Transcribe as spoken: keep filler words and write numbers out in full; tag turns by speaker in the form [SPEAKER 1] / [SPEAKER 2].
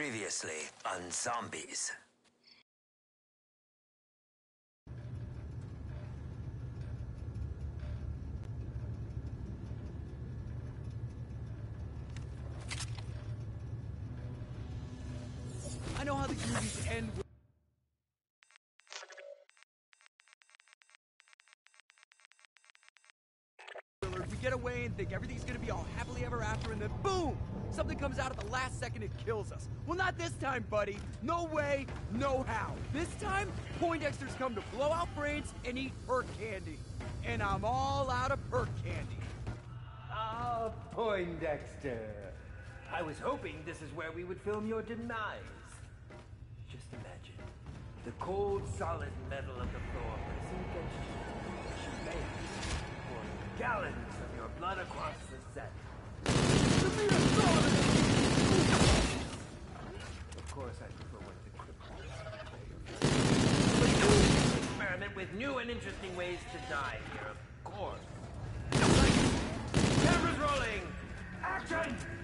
[SPEAKER 1] Previously on Zombies.
[SPEAKER 2] I know how the movies end with... We get away and think everything's gonna be all happily ever after, and then boom! Something comes out at the last second and kills us. Well, not this time, buddy. No way, no how. This time, Poindexter's come to blow out brains and eat perk candy. And I'm all out of perk candy.
[SPEAKER 3] Ah, Poindexter. I was hoping this is where we would film your demise. Just imagine. The cold, solid metal of the floor pressing against you. You may pour gallons of your blood across the set. Of course, I prefer when the criminals experiment with new and interesting ways to die here, of course. Cameras rolling! Action!